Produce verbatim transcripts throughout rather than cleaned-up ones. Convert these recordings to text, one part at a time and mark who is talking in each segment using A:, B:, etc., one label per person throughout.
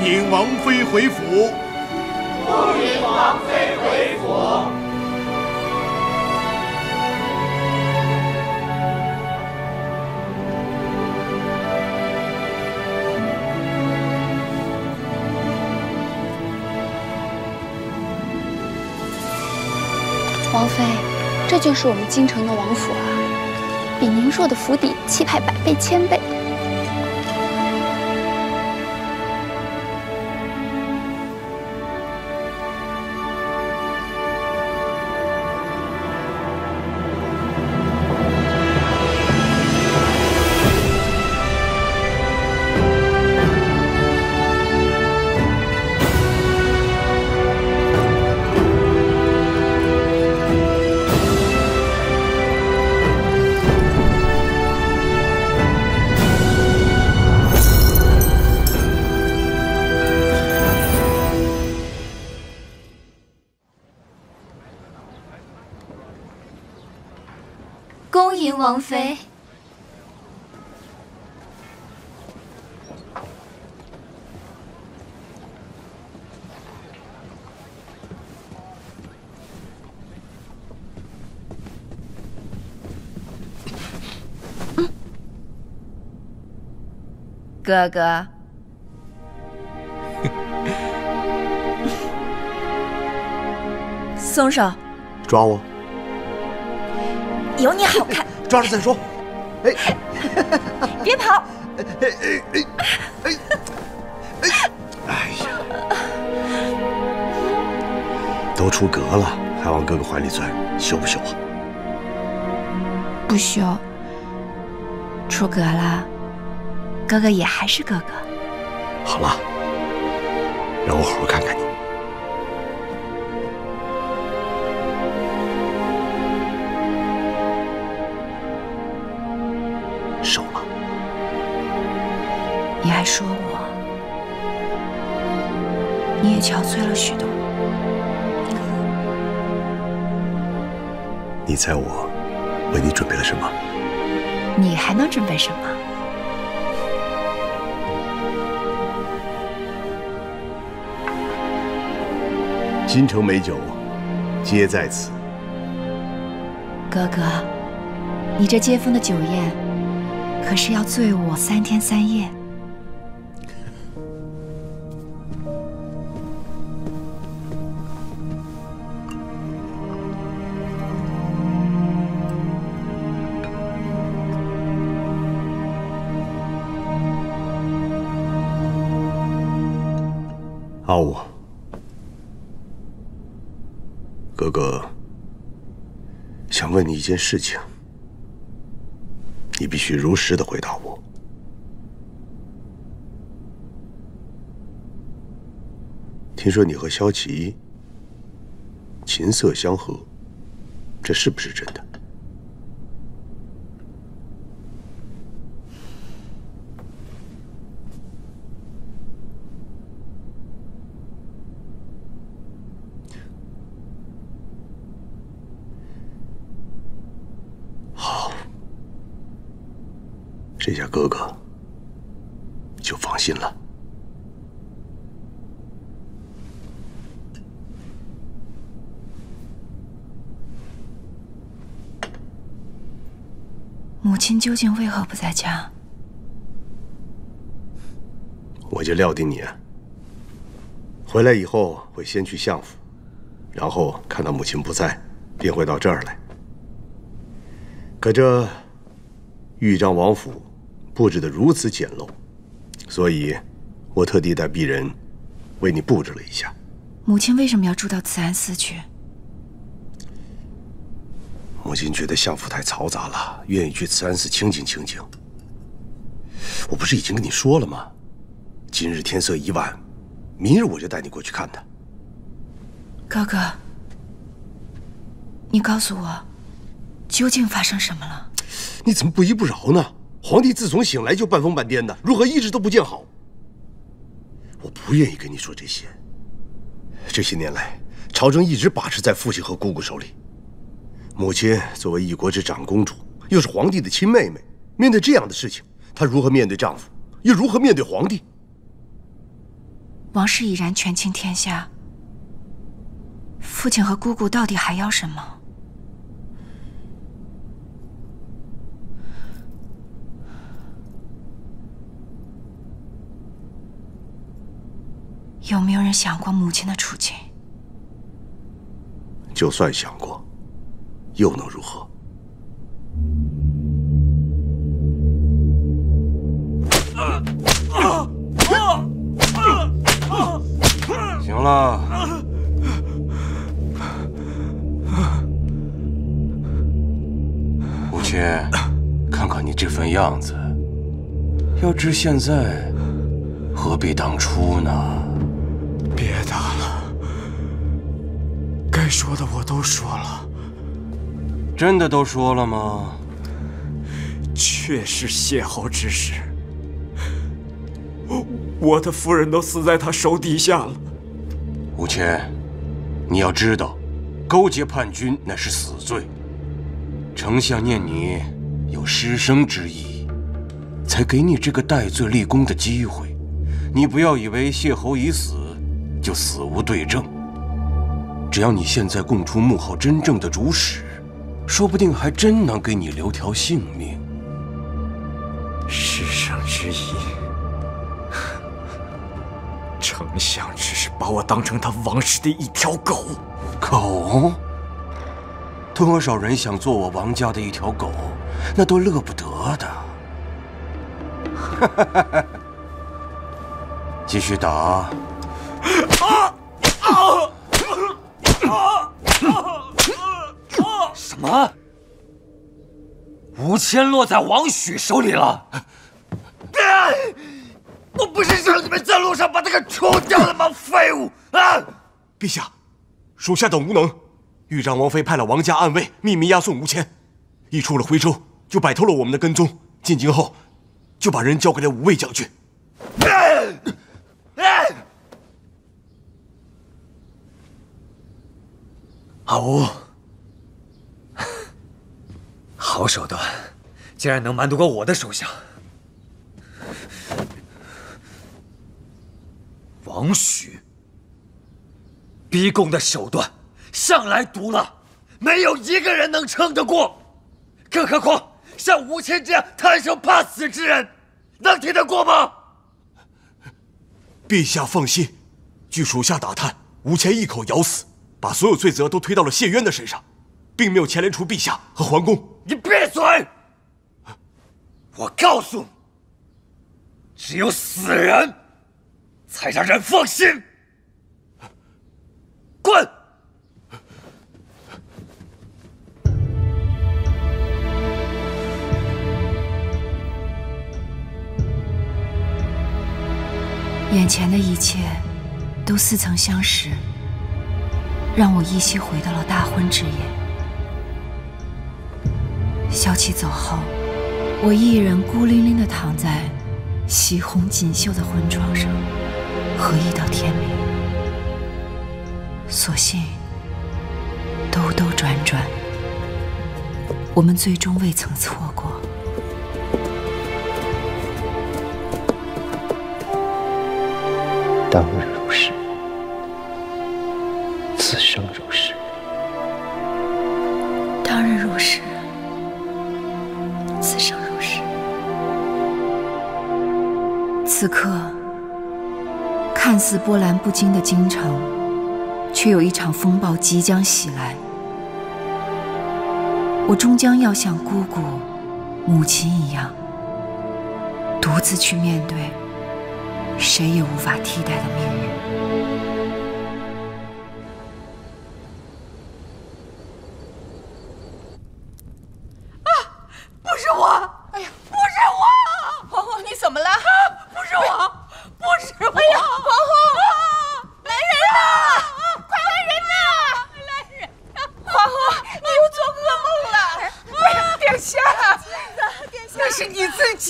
A: 迎王妃回府。
B: 恭迎王妃回府。
C: 王妃，这就是我们京城的王府啊，比您说的府邸气派百倍千倍。
D: 恭迎王妃。
E: 嗯、哥哥，松手！
F: 抓我！
E: 有你好看，
F: 抓着再说。哎，
E: 别跑！
F: 哎哎哎哎哎！哎呀，都出阁了，还往哥哥怀里钻，羞不羞啊？
E: 不羞。出阁了，哥哥也还是哥哥。
F: 好了，让我好好看看你。 手了，
E: 你还说我，你也憔悴了许多。
F: 你猜我为你准备了什么？
E: 你还能准备什么？
F: 京城美酒，皆在此。
E: 哥哥，你这接风的酒宴。 可是要醉我三天三夜。
F: 阿武，哥哥想问你一件事情。 你必须如实的回答我。听说你和萧琪琴瑟相和，这是不是真的？好。 这下哥哥就放心了。
E: 母亲究竟为何不在家？
F: 我就料定你啊，回来以后会先去相府，然后看到母亲不在，便会到这儿来。可这豫章王府。 布置得如此简陋，所以，我特地带鄙人为你布置了一下。
E: 母亲为什么要住到慈安寺去？
F: 母亲觉得相府太嘈杂了，愿意去慈安寺清静清静。我不是已经跟你说了吗？今日天色已晚，明日我就带你过去看他。
E: 哥哥，你告诉我，究竟发生什么了？
F: 你怎么不依不饶呢？ 皇帝自从醒来就半疯半癫的，如何一直都不见好？我不愿意跟你说这些。这些年来，朝政一直把持在父亲和姑姑手里。母亲作为一国之长公主，又是皇帝的亲妹妹，面对这样的事情，她如何面对丈夫，又如何面对皇帝？
E: 王室已然权倾天下，父亲和姑姑到底还要什么？有没有人想过母亲的处境？
F: 就算想过，又能如何？
A: 行了，吴谦，看看你这份样子，要知现在，何必当初呢？
D: 别打了，该说的我都说了。
A: 真的都说了吗？
D: 确是谢侯之事，我的夫人都死在他手底下了。
A: 吴谦，你要知道，勾结叛军乃是死罪。丞相念你有失生之意，才给你这个戴罪立功的机会。你不要以为谢侯已死就死无对证。只要你现在供出幕后真正的主使，说不定还真能给你留条性命。
D: 失生之意，丞相只是把我当成他王室的一条狗。
A: 狗？多少人想做我王家的一条狗，那都乐不得的。继续打。啊
D: 啊
B: 什么？吴谦落在王许手里了？我不是让你们在路上把他给除掉了吗？废物啊！
D: 陛下，属下等无能，豫章王妃派了王家暗卫秘密押送吴谦，一出了徽州就摆脱了我们的跟踪，进京后就把人交给了五位将军。
B: 阿吴，好手段，竟然能瞒得过我的手下。王许逼宫的手段向来毒辣，没有一个人能撑得过，更何况像吴谦这样贪生怕死之人，能挺得过吗？
D: 陛下放心，据属下打探，吴谦一口咬死，把所有罪责都推到了谢渊的身上，并没有牵连出陛下和皇宫。
B: 你闭嘴！我告诉你，只有死人才让人放心。滚！
E: 眼前的一切都似曾相识，让我依稀回到了大婚之夜。萧琪走后，我一人孤零零地躺在喜红锦绣的婚床上，合衣到天明。所幸兜兜转转，我们最终未曾错过。
G: 当日如是，此生如是。
E: 当日如是，此生如是。此刻，看似波澜不惊的京城，却有一场风暴即将袭来。我终将要像姑姑、母亲一样，独自去面对谁也无法替代的命运。
H: 啊！不是我！哎呀，不是我！皇后，你怎么了？啊！不是我，不是我！哎呀，皇后，来人呐！快来人呐！来人呐！皇后，你又做噩梦了！哎呀，殿下，殿下，那是你自己。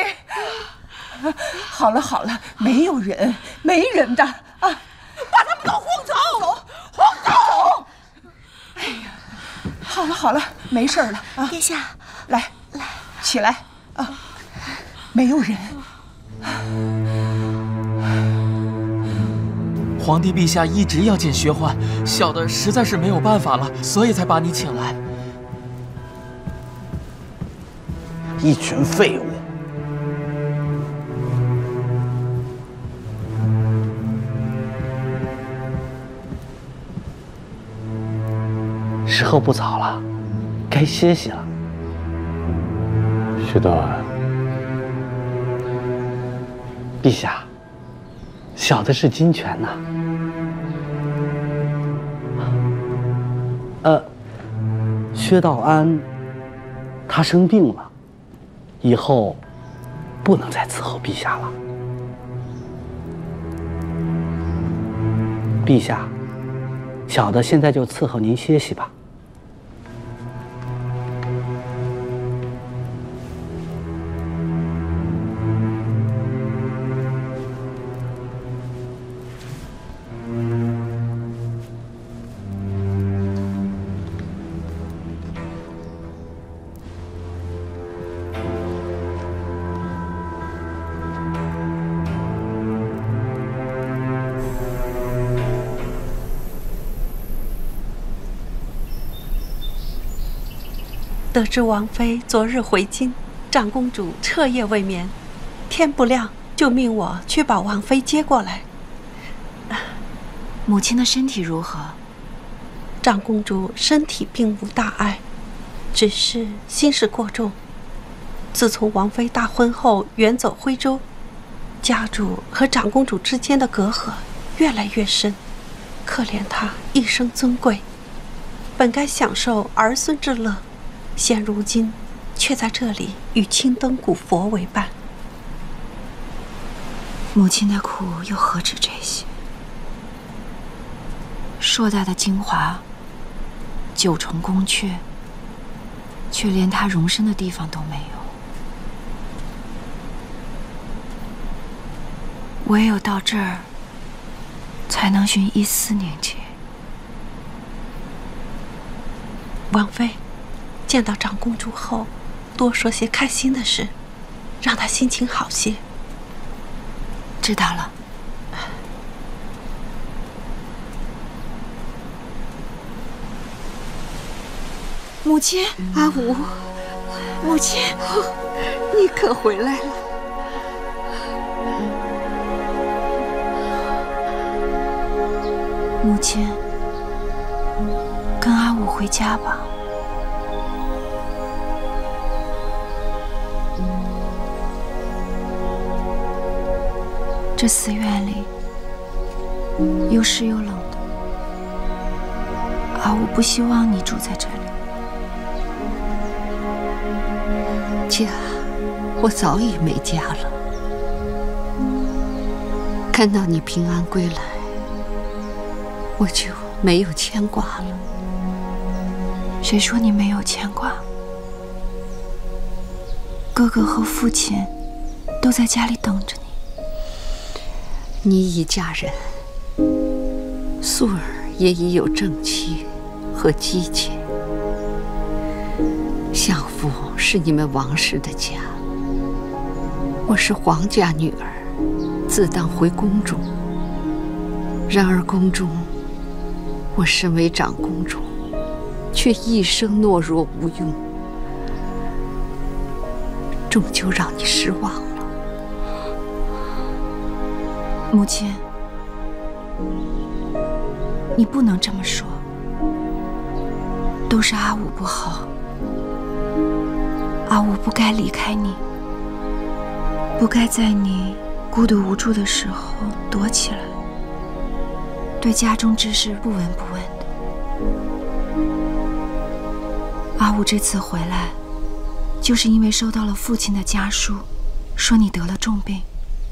H: 好了好了，没有人，没人的啊！把他们都轰走，轰走！哎呀，好了好了，没事了啊！
C: 殿下，
H: 来来，起来啊！没有人。
B: 皇帝陛下一直要见薛欢，小的实在是没有办法了，所以才把你请来。
G: 一群废物！时候不早了，该歇息了。
I: 薛道安，
G: 陛下，小的是金泉呐。呃，薛道安，他生病了，以后不能再伺候陛下了。陛下，小的现在就伺候您歇息吧。
J: 得知王妃昨日回京，长公主彻夜未眠，天不亮就命我去把王妃接过来。
E: 母亲的身体如何？
J: 长公主身体并无大碍，只是心事过重。自从王妃大婚后远走徽州，家主和长公主之间的隔阂越来越深。可怜她一生尊贵，本该享受儿孙之乐，现如今却在这里与青灯古佛为伴。
E: 母亲的苦又何止这些？硕大的京华，九重宫阙，却连她容身的地方都没有。唯有到这儿，才能寻一丝宁静。
J: 王妃见到长公主后，多说些开心的事，让她心情好些。
E: 知道了。母亲，
H: 阿武，母亲，你可回来了。
E: 母亲，跟阿武回家吧。这寺院里又湿又冷的，阿武不希望你住在这里。
H: 家，我早已没家了。看到你平安归来，我就没有牵挂了。
E: 谁说你没有牵挂？哥哥和父亲都在家里等着你。
H: 你已嫁人，素儿也已有正妻和姬妾。相府是你们王氏的家，我是皇家女儿，自当回宫中。然而宫中，我身为长公主，却一生懦弱无用，终究让你失望了。
E: 母亲，你不能这么说，都是阿武不好。阿武不该离开你，不该在你孤独无助的时候躲起来，对家中之事不闻不问的。阿武这次回来，就是因为收到了父亲的家书，说你得了重病。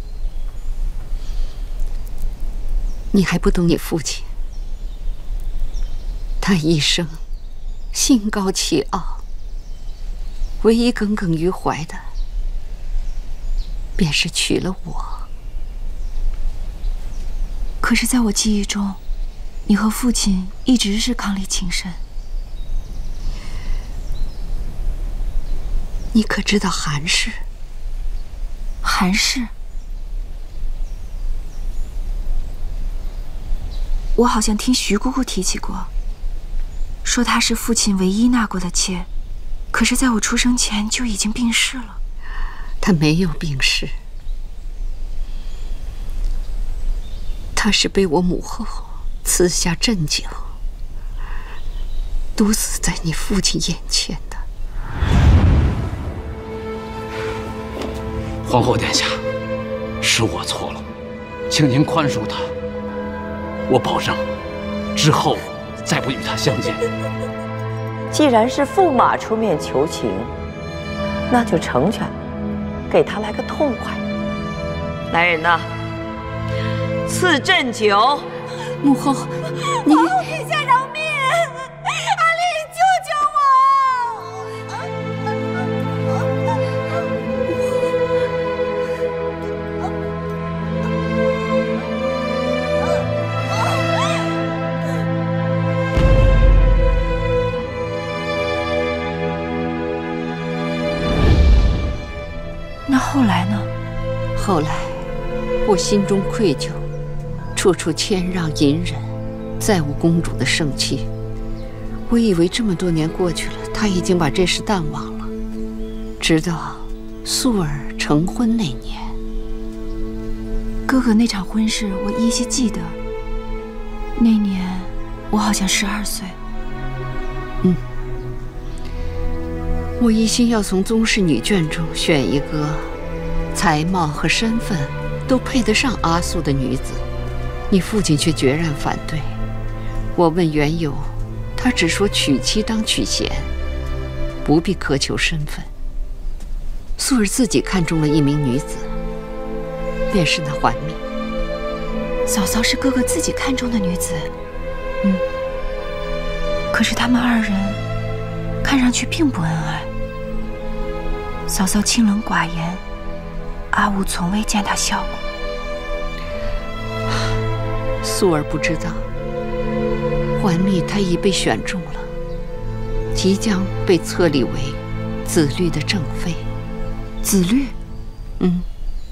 H: 你还不懂你父亲，他一生心高气傲，唯一耿耿于怀的，便是娶了我。
E: 可是在我记忆中，你和父亲一直是伉俪情深。
H: 你可知道韩氏？
E: 韩氏？ 我好像听徐姑姑提起过，说她是父亲唯一纳过的妾，可是在我出生前就已经病逝了。
J: 她没有病逝，她是被我母后赐下鸩酒，毒死在你父亲眼前的。
K: 皇后殿下，是我错了，请您宽恕他。我保证，之后再不与他相见。
L: 既然是驸马出面求情，那就成全，给他来个痛快。来人呐，赐鸩酒。
J: 母后，你
H: 皇后陛下饶命！阿丽，救救我！
E: 那后来呢？
J: 后来，我心中愧疚，处处谦让隐忍，再无公主的盛气。我以为这么多年过去了，她已经把这事淡忘了。直到素儿成婚那年，
E: 哥哥那场婚事我依稀记得。那年我好像十二岁。
J: 嗯。我一心要从宗室女眷中选一个才貌和身份都配得上阿素的女子，你父亲却决然反对。我问缘由，他只说娶妻当娶贤，不必苛求身份。素儿自己看中了一名女子，便是那环蜜。
E: 嫂嫂是哥哥自己看中的女子，嗯，可是他们二人看上去并不恩爱。嫂嫂清冷寡言，阿武从未见她笑过。
J: 素儿不知道，环蜜她已被选中了，即将被册立为子律的正妃。
E: 子律？
J: 嗯。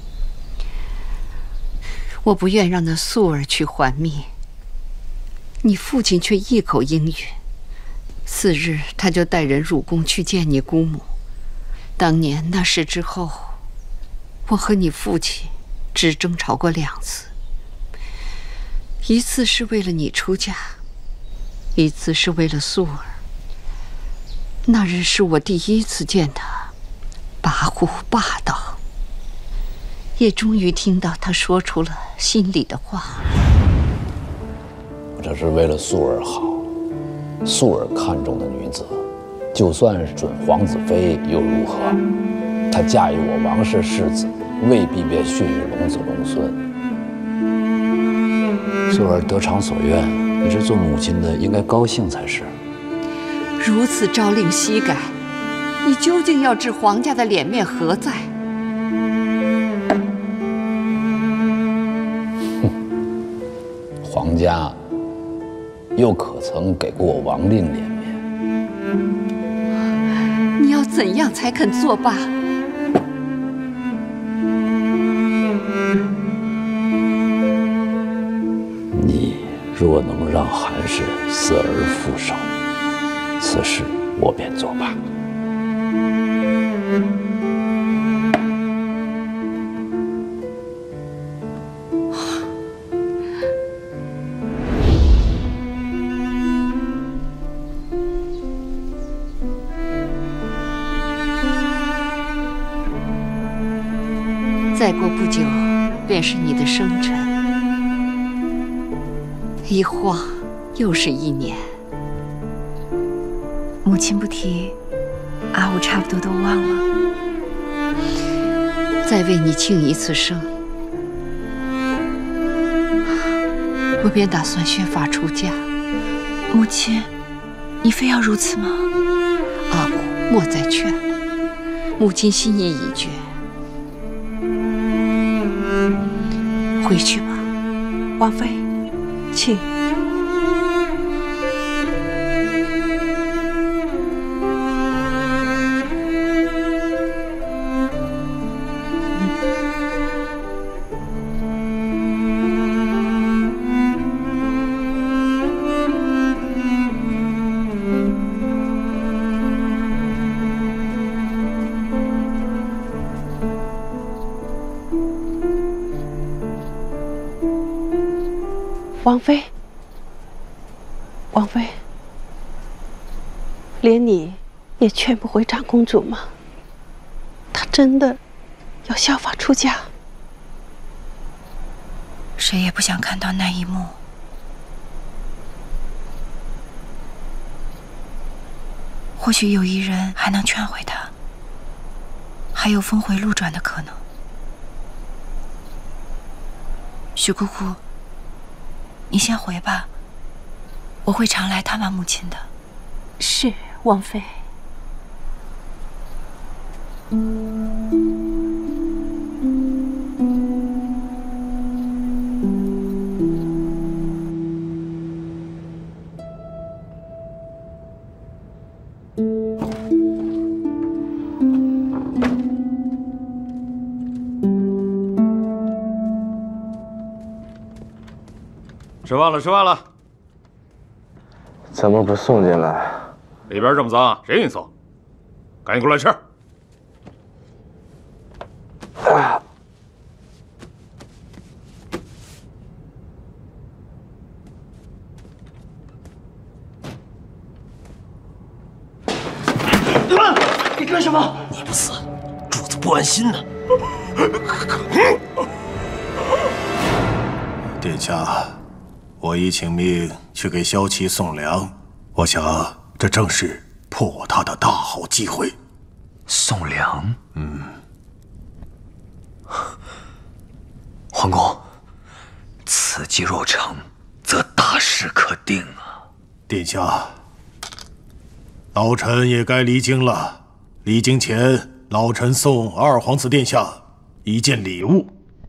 J: 我不愿让那素儿去环蜜，你父亲却一口应允。次日，他就带人入宫去见你姑母。当年那事之后，我和你父亲只争吵过两次，一次是为了你出嫁，一次是为了素儿。那日是我第一次见他跋扈霸道，也终于听到他说出了心里的话。
I: 这是为了素儿好，素儿看中的女子，就算是准皇子妃又如何？她嫁于我王氏世子，未必便逊于龙子龙孙。素儿得偿所愿，你这做母亲的应该高兴才是。
J: 如此朝令夕改，你究竟要置皇家的脸面何在？
I: 哼，皇家又可曾给过我王令脸面？
J: 你要怎样才肯作罢？
I: 你若能让韩氏死而复生，此事我便作罢。
J: 再过不久，便是你的生辰。一晃，又是一年。
E: 母亲不提，阿武差不多都忘了。
J: 再为你庆一次生，我便打算宣发出嫁。
E: 母亲，你非要如此吗？
J: 阿武莫再劝了，母亲心意已决。回去吧，
L: 王妃，请。
J: 王妃，王妃，连你也劝不回长公主吗？她真的要效法出家？
E: 谁也不想看到那一幕。或许有一人还能劝回她，还有峰回路转的可能。许姑姑，你先回吧，我会常来探望母亲的。
J: 是，王妃。
M: 吃饭了，吃饭了。
N: 怎么不送进来？
M: 里边这么脏，谁给你送？赶紧过来吃。
N: 啊！
B: 你干什么？你不死，主子不安心呢。
O: 殿下，我已请命去给萧齐送粮，我想这正是破他的大好机会。
B: 送粮？
O: 嗯。
B: 皇公，此计若成，则大事可定啊！
O: 殿下，老臣也该离京了。离京前，老臣送二皇子殿下一件礼物。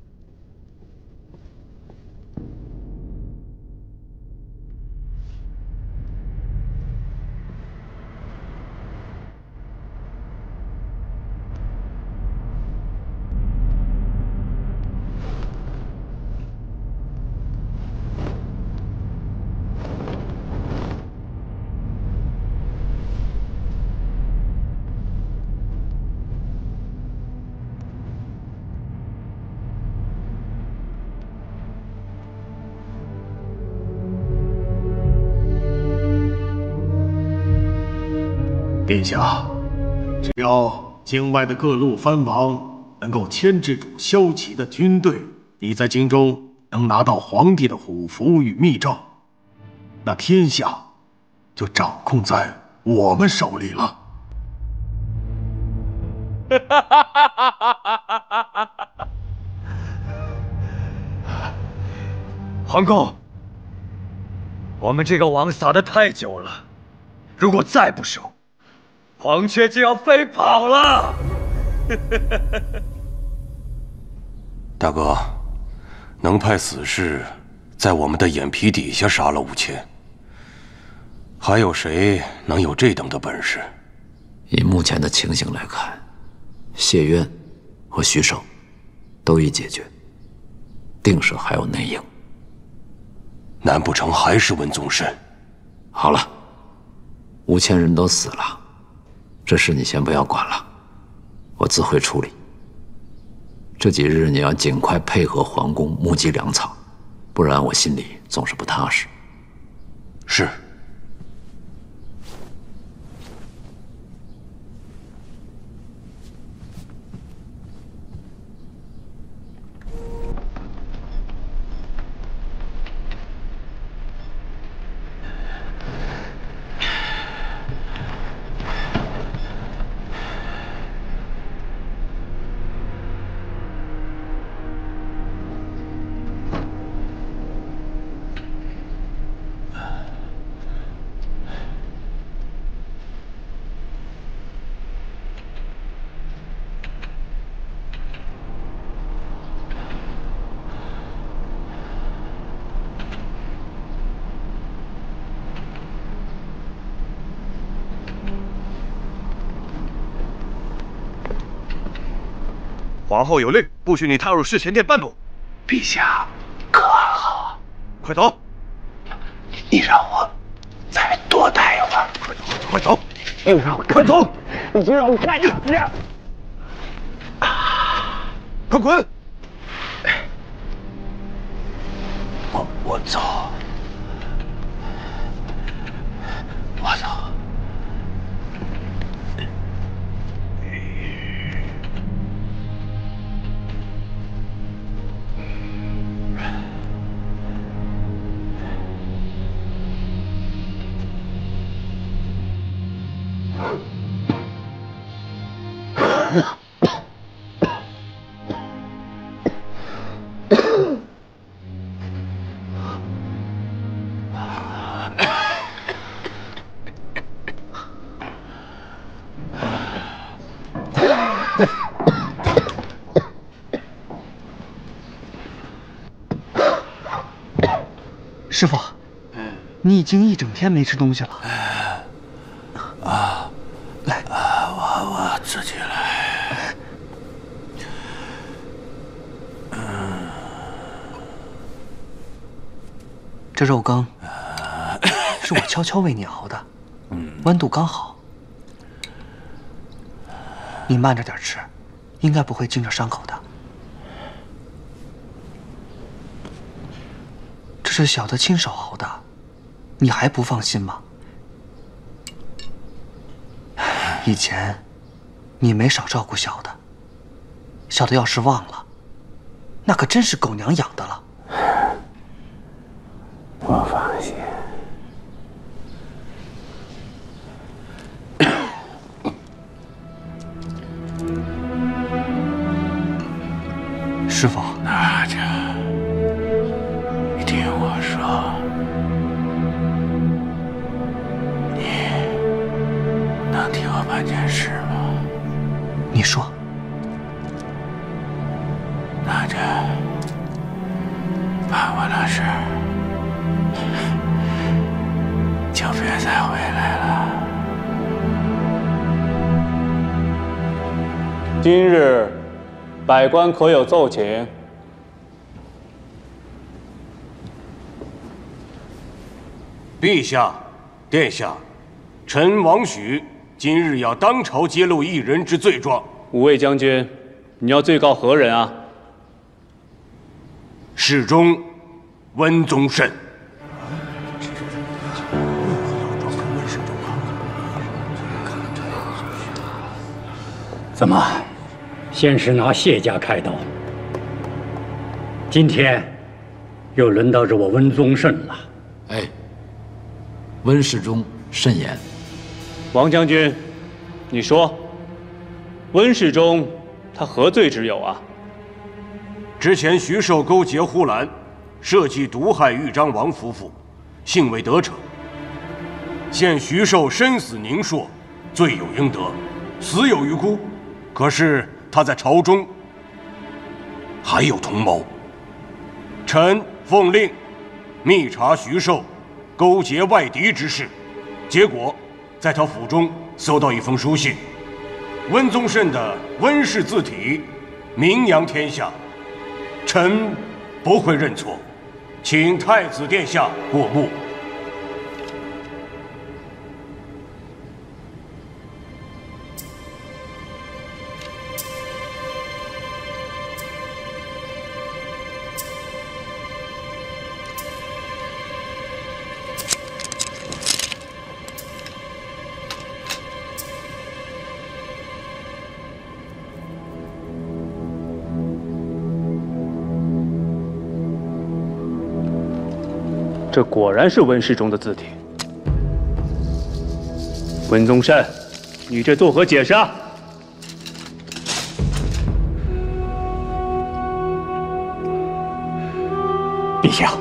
O: 殿下，只要境外的各路藩王能够牵制住萧齐的军队，你在京中能拿到皇帝的虎符与密诏，那天下就掌控在我们手里了。
B: 皇公，我们这个网撒得太久了，如果再不收，黄雀就要飞跑了。
A: 大哥，能派死士在我们的眼皮底下杀了吴谦，还有谁能有这等的本事？
I: 以目前的情形来看，谢渊和徐盛都已解决，定是还有内应。
A: 难不成还是文宗慎？
I: 好了，吴谦人都死了，这事你先不要管了，我自会处理。这几日你要尽快配合皇宫募集粮草，不然我心里总是不踏实。
A: 是。
D: 皇后有令，不许你踏入侍前殿半步。
O: 陛下，可好？
D: 快走！
O: 你让我再多待一会儿。
D: 快走，快走！
O: 你让我
D: 快走！
O: 你就让我干着。
D: 快滚！
O: 我
K: 我走，我走。
P: 师傅，你已经一整天没吃东西了。
K: 啊，
P: 来，
K: 啊，我我自己来。
P: 嗯，这肉羹是我悄悄为你熬的，温度刚好。你慢着点吃，应该不会惊着伤口的。这是小的亲手熬的，你还不放心吗？以前你没少照顾小的，小的要是忘了，那可真是狗娘养的了。
N: 我放心。
P: 师傅，
K: 那就你听我说，你能替我办件事吗？
P: 你说。
K: 那就把我的事就别再回来了。
Q: 今日百官可有奏请？
A: 陛下、殿下，臣王许今日要当朝揭露一人之罪状。
Q: 五位将军，你要罪告何人啊？
A: 侍中温宗慎。
R: 怎么，先是拿谢家开刀，今天又轮到这我温宗慎了。
I: 哎，温世忠慎言。
Q: 王将军，你说，温世忠他何罪之有啊？
A: 之前徐寿勾结呼兰，设计毒害豫章王夫妇，幸未得逞。现徐寿身死宁朔，罪有应得，死有余辜。可是他在朝中还有同谋。臣奉令密查徐寿勾结外敌之事，结果在他府中搜到一封书信，温宗慎的温氏字体，名扬天下。臣不会认错，请太子殿下过目。
Q: 这果然是温世忠的字体。温宗慎，你这作何解释啊？
R: 陛下，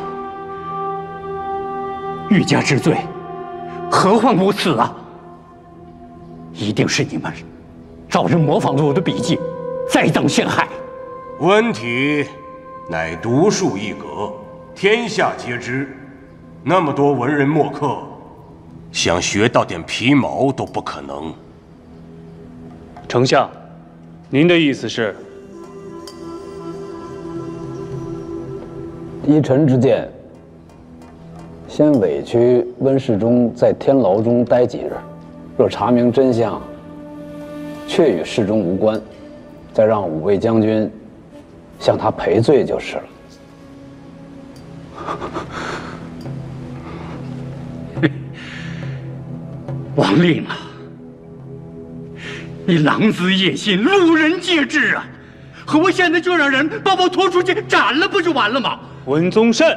R: 欲加之罪，何患无辞啊！一定是你们找人模仿了我的笔迹，栽赃陷害。
A: 温体乃独树一格，天下皆知。那么多文人墨客，想学到点皮毛都不可能。
Q: 丞相，您的意思是？
I: 依臣之见，先委屈温世忠在天牢中待几日，若查明真相，确与世忠无关，再让五位将军向他赔罪就是了。
R: 王令啊，你狼子野心，路人皆知啊！可我现在就让人把我拖出去斩了，不就完了吗？
Q: 文宗慎，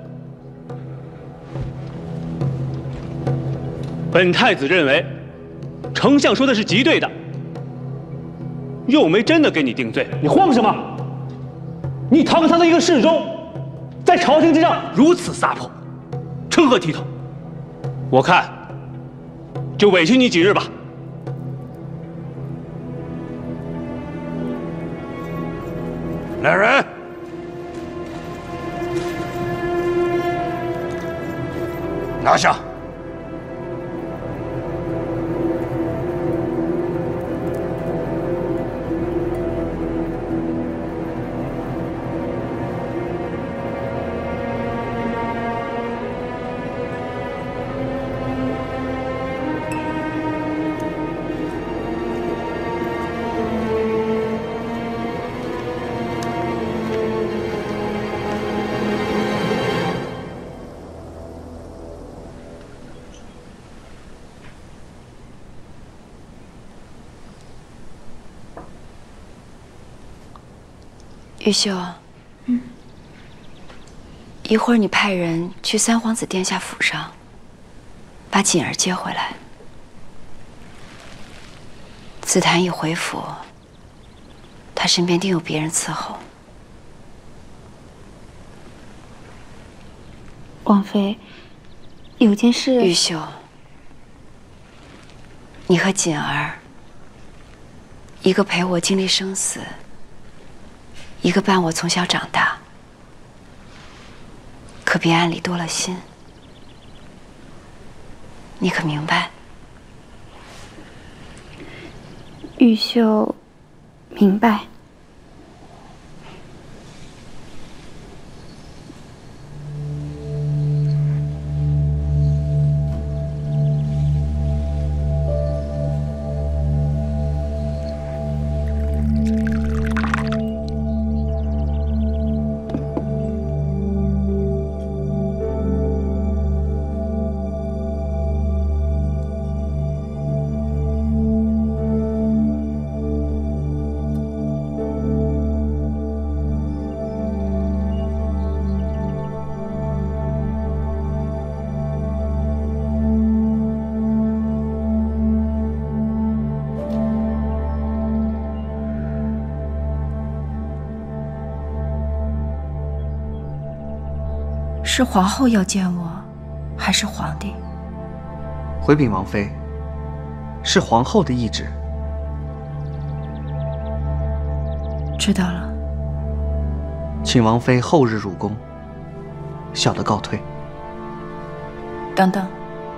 Q: 本太子认为，丞相说的是极对的，又没真的给你定罪。
K: 你慌什么？你堂堂的一个侍中，在朝廷之上
Q: 如此撒泼，成何体统？我看，就委屈你几日吧。
A: 来人，拿下！
E: 玉秀，嗯，一会儿你派人去三皇子殿下府上，把锦儿接回来。紫檀已回府，他身边定有别人伺候。
C: 王妃，有件事。
E: 玉秀，你和锦儿，一个陪我经历生死。一个伴我从小长大，可别暗里多了心，你可明白？
C: 玉秀，明白。
E: 是皇后要见我，还是皇帝？
P: 回禀王妃，是皇后的懿旨。
E: 知道了。
P: 请王妃后日入宫。小的告退。
E: 等等，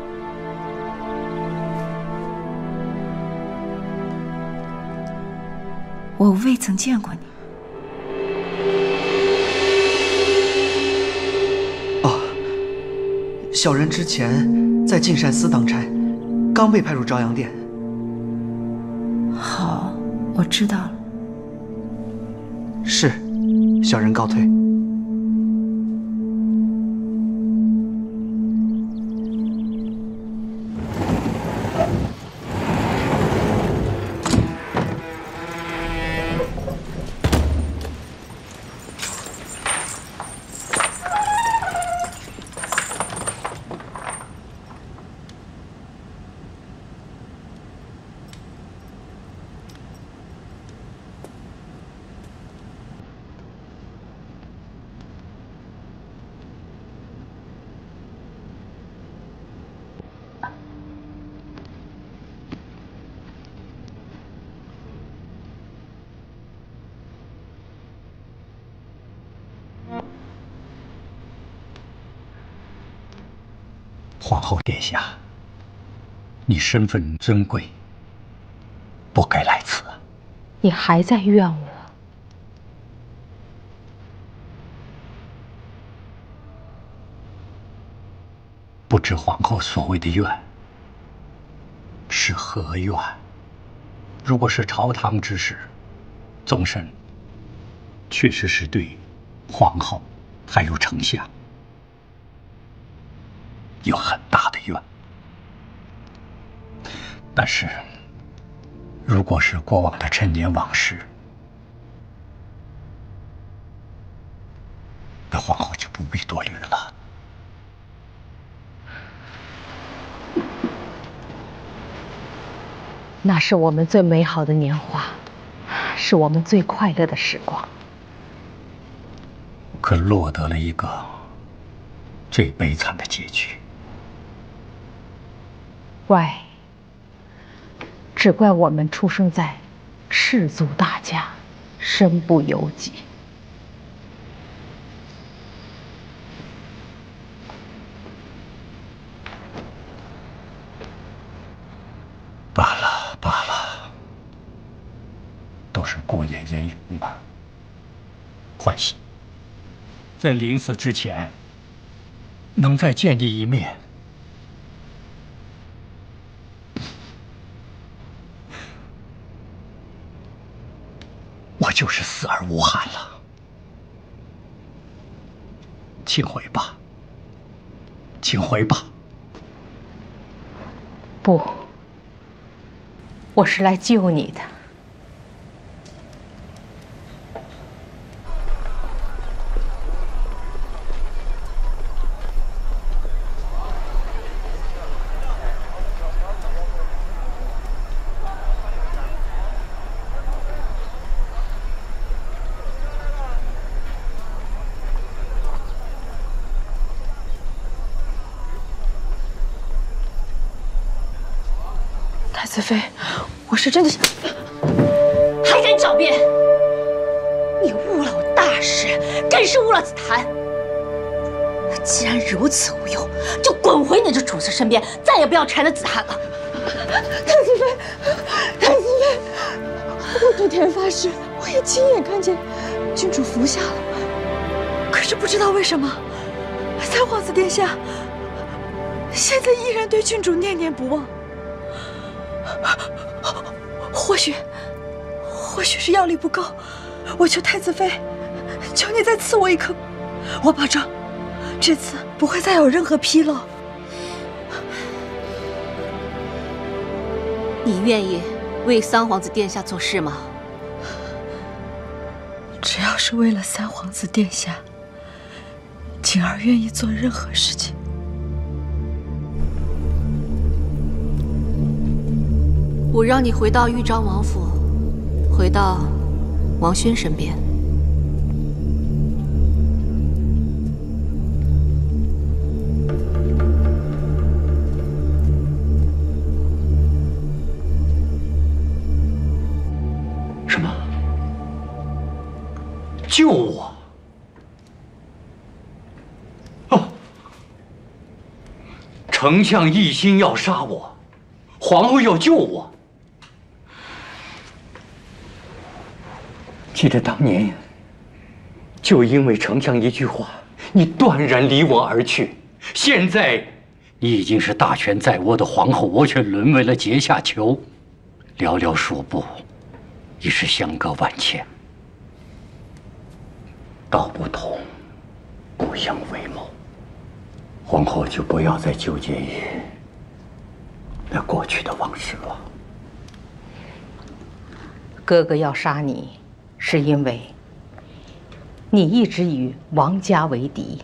E: 我未曾见过你。
P: 小人之前在净善司当差，刚被派入朝阳殿。
E: 好，我知道了。
P: 是，小人告退。
R: 皇后殿下，你身份尊贵，不该来此。
S: 你还在怨我？
R: 不知皇后所谓的怨是何怨？如果是朝堂之事，宗慎确实是对皇后还有丞相有很大的怨。但是，如果是过往的陈年往事，那皇后就不必多虑了。
S: 那是我们最美好的年华，是我们最快乐的时光。
R: 可落得了一个最悲惨的结局。
S: 怪，只怪我们出生在氏族大家，身不由己。
R: 罢了罢了，都是过眼烟云吧。欢喜，在临死之前，能再见你一面，我就是死而无憾了。请回吧，请回吧。
S: 不，我是来救你的。
E: 子妃，我是真的想……
T: 还敢狡辩！你误了我大事，更是误了紫檀。既然如此无用，就滚回你这主子身边，再也不要缠着紫檀了。
E: 太子妃，太子妃，我对天发誓，我也亲眼看见君主服下了。可是不知道为什么，三皇子殿下现在依然对君主念念不忘。或许，或许是药力不够，我求太子妃，求你再赐我一颗，我保证，这次不会再有任何纰漏。
T: 你愿意为三皇子殿下做事吗？
E: 只要是为了三皇子殿下，景儿愿意做任何事情。
T: 我让你回到豫章王府，回到王轩身边。
R: 什么？救我？哦，丞相一心要杀我，皇后要救我。记得当年，就因为丞相一句话，你断然离我而去。现在，你已经是大权在握的皇后，我却沦为了阶下囚，寥寥数步，已是相隔万千。道不同，不相为谋。皇后就不要再纠结于那过去的往事了。
S: 哥哥要杀你，是因为你一直与王家为敌。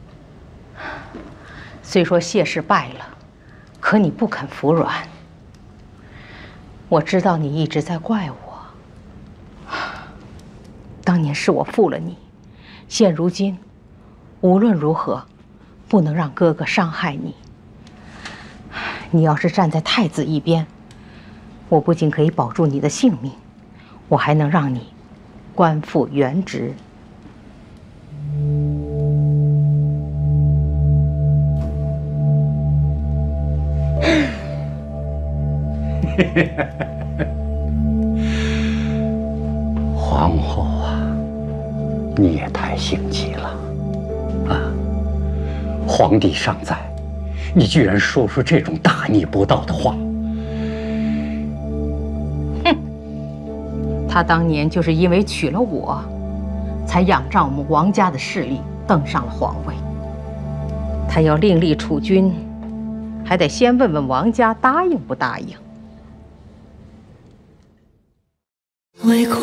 S: 虽说谢氏败了，可你不肯服软。我知道你一直在怪我，当年是我负了你，现如今无论如何不能让哥哥伤害你。你要是站在太子一边，我不仅可以保住你的性命，我还能让你官复原职。
R: 皇后啊，你也太心急了啊！皇帝尚在，你居然说出这种大逆不道的话！
S: 他当年就是因为娶了我，才仰仗我们王家的势力登上了皇位。 他要另立储君，还得先问问王家答应不答应。